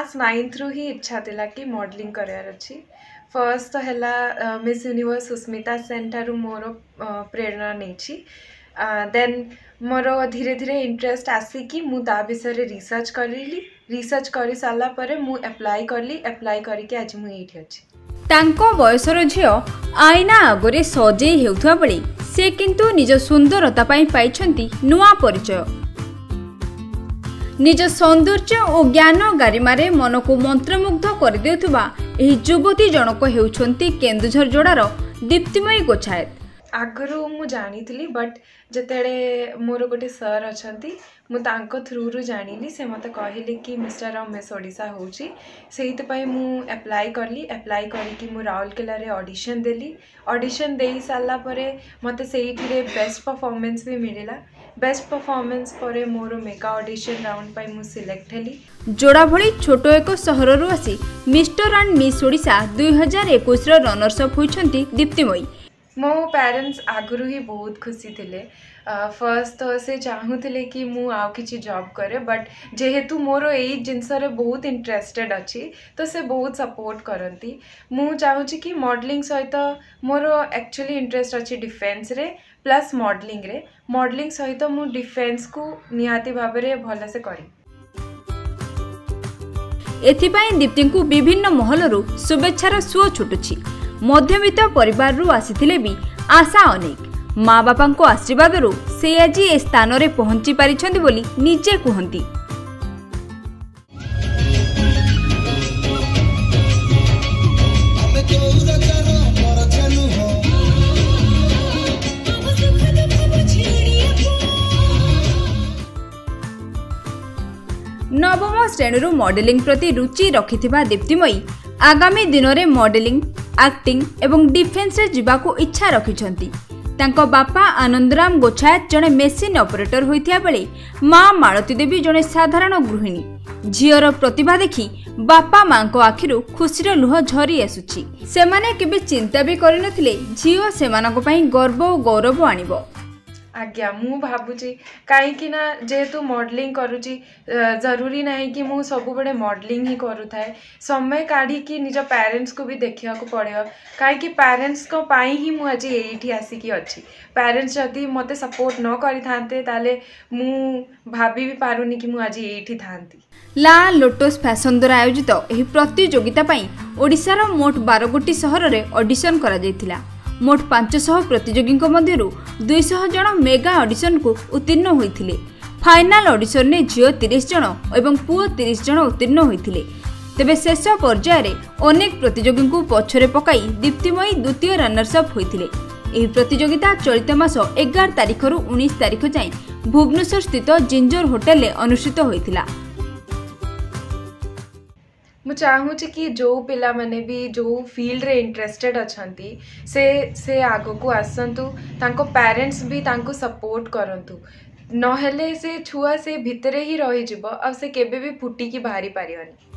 Class 9th रु ही इच्छा थिला कि मॉडलिंग करार अच्छी। फर्स्ट तो है मिस यूनिवर्स सुस्मिता सेन ठारू मोर प्रेरणा नहीं। देन मोर धीरे धीरे इंटरेस्ट आसिकी मु ता विषय रिसर्च करी। रिसर्च कर सारा पर मु अप्लाई करके आज मु एठी अछि। तांको बयसर झियो आईना आगरे सजेई हेउथुआ बळी से किंतु निज सुंदरता पाई पाइछंती नुआ परिचय। निज सौंदर्य और ज्ञान गारिमारे मन को मंत्रमुग्ध कर देउथुबा एही युवती जनक हेउछंती केन्दुझर जोड़ार दीप्तिमयी गोछायत। आगरू मु जानी थी बट जेतेड़े मोर गोटे सर अछंती मु तांको थ्रू रु जानिली। से मते कहले कि मिस्टर रमेश ओडिशा होउची सेहित पई मु अप्लाई करके मु राउरकेला रे ऑडिशन देली। ऑडिशन देई साला परे मते सेहिठी रे बेस्ट परफॉर्मेंस भी मिलिला। बेस्ट परफॉर्मेंस परे मोर मेगा ऑडिशन राउंड पई मु सिलेक्ट हेली। जोड़ा भली छोटो एक सहर रु आसी मिस्टर एंड मिस ओडिशा 2021 रो रनर्स अप होइछंती दीप्तिमयी। मो पेरेंट्स आगुरु ही बहुत खुशी थिले। फर्स्ट तो से चाहूले कि मु आउ किछि जॉब करे बट जेहेतु मोर एई जिनस रे बहुत इंटरेस्टेड अच्छी तो से बहुत सपोर्ट करती। मु चाहूची कि मॉडलिंग सहित मोर एक्चुअली इंटरेस्ट अच्छी डिफेन्स रे प्लस मॉडलिंग सहित मु डिफेन्स को निहाती भाव रे भल से करी। एथिपाई दीप्ति को विभिन्न महलरू शुभेच्छार सुओ छुटुछि। मध्यवित्त परिवार रु आसीथिले भी आशा अनेक। माँ बापा को आशीर्वाद से आज ए स्थान रे पहुंची पारिछंती बोली निजे कहंती। नवम श्रेणी मॉडलिंग प्रति रुचि रखिथिबा दीप्तिमयी आगामी दिन में मॉडलिंग एक्टिंग एवं डिफेन्स रे जिबाको इच्छा रखिछंती। तांको बापा आनंदराम गोछायत जड़े मेसीन ऑपरेटर होइथिया बेले माँ मालती देवी जड़े साधारण गृहिणी। झीर प्रतिभा देखि बापा माँ को आखिरु खुशीर लुह झरी आसुछि। सेमाने केबे चिंता भी करिनथिले झीओ सेमानक पई गर्व और गौरव आनिबो। आज्ञा मु भाबुची कहीं ना जेहेतु मॉडलिंग करुची जरूरी नहीं कि मु सब बड़े मॉडलिंग ही करू थाए। समय काढ़ी कि निज पेरेंट्स को भी देखा पड़ो कहीं पेरेंट्स को पाई ही मु आज एठी आसिकी अच्छी। पेरेंट्स जदि मते सपोर्ट न करि थांते ताले मु भाभी भी पारुनी कि मु आज एठी थांती। ला लोटस फैशन द्वारा आयोजित एही प्रतियोगिता पई ओडिशार मोट 12 गोटी सहर रे ऑडिशन करा जायतिला। मोट 500 प्रतियोगी मध्य 200 जन मेगा ऑडिशन को उत्तीर्ण होइथिले। फाइनाल ऑडिशन ने झियो 30 जन एवं पुओ 30 जन उत्तीर्ण होइथिले। तेबे शेष पर्याय रे अनेक प्रतियोगी को पछरे पकाई दीप्तिमयी द्वितीय रनर्स अप होइथिले। एही प्रतियोगिता चलित मास 11 तारिख रु 19 तारिख जाए भुवनेश्वर स्थित जिंजर होटेल रे अनुष्ठित होइथिला। मु चाहूची कि जो पिला माने भी जो फील्ड रे इंटरेस्टेड अछंती से आगो को आसंतु तांको पेरेंट्स भी तांको सपोर्ट करंतु नहेले से छुआ से भितरे ही रही जिवो अब से केबे भी फुटी की बाहरी पारिवनी।